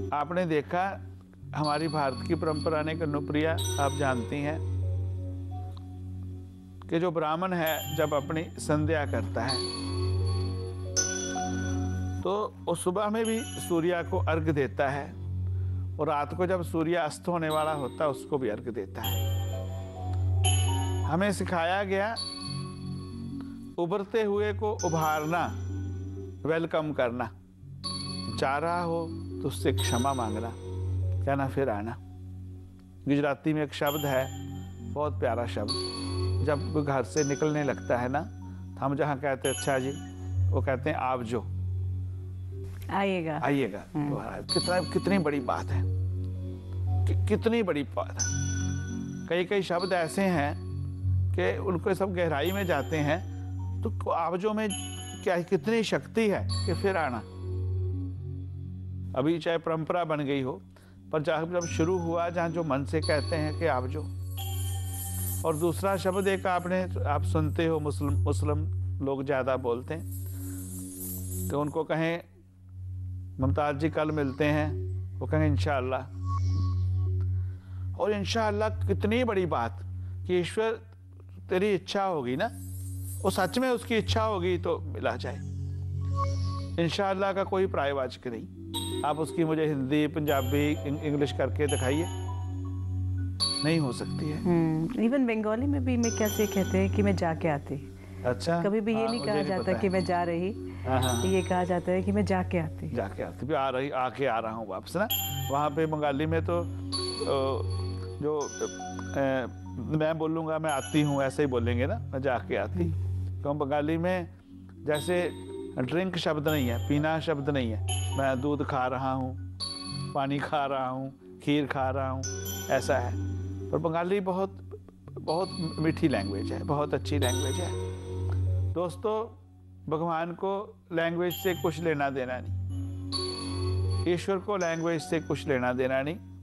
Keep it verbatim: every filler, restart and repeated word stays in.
आपने देखा हमारी भारत की परंपरा ने कनुप्रिया, आप जानती हैं कि जो ब्राह्मण है जब अपनी संध्या करता है तो वो सुबह में भी सूर्य को अर्घ देता है और रात को जब सूर्य अस्त होने वाला होता है उसको भी अर्घ देता है। हमें सिखाया गया उभरते हुए को उभारना, वेलकम करना, जा रहा हो तो उससे क्षमा मांगना, कहना फिर आना। गुजराती में एक शब्द है, बहुत प्यारा शब्द, जब कोई घर से निकलने लगता है ना, हम जहाँ कहते हैं अच्छा जी, वो कहते हैं आप जो आइएगा आइएगा। तो कितना कितनी बड़ी बात है कि, कितनी बड़ी बात है। कई कई शब्द ऐसे हैं कि उनको सब गहराई में जाते हैं, तो आप जो में क्या कितनी शक्ति है कि फिर आना। अभी चाहे परंपरा बन गई हो, पर जब जब शुरू हुआ जहाँ जो मन से कहते हैं कि आप जो। और दूसरा शब्द एक आपने आप सुनते हो, मुस्लिम मुस्लिम लोग ज़्यादा बोलते हैं, तो उनको कहें मुमताज़ जी कल मिलते हैं, वो कहें इंशाअल्लाह। और इंशाअल्लाह कितनी बड़ी बात कि ईश्वर तेरी इच्छा होगी ना, वो सच में उसकी इच्छा होगी तो मिला जाए। इंशाअल्लाह का कोई प्रायवाचक नहीं। आप उसकी मुझे हिंदी, पंजाबी, इंग्लिश करके दिखाइए, नहीं हो सकती है। इवन बंगाली में भी मैं कैसे कहते हैं कि मैं जाके आती। अच्छा, कभी भी ये नहीं कहा जाता कि मैं जा रही, ये कहा जाता है कि मैं जाके आती। जाके आती भी आ रही, आके आ रहा हूँ वापस ना। वहाँ पे बंगाली में तो जो ए, मैं बोलूँगा मैं आती हूँ, ऐसे ही बोलेंगे ना, मैं जाके आती। तो बंगाली में जैसे ड्रिंक शब्द नहीं है, पीना शब्द नहीं है। मैं दूध खा रहा हूँ, पानी खा रहा हूँ, खीर खा रहा हूँ, ऐसा है। पर बंगाली बहुत बहुत मीठी लैंग्वेज है, बहुत अच्छी लैंग्वेज है। दोस्तों, भगवान को लैंग्वेज से कुछ लेना देना नहीं, ईश्वर को लैंग्वेज से कुछ लेना देना नहीं।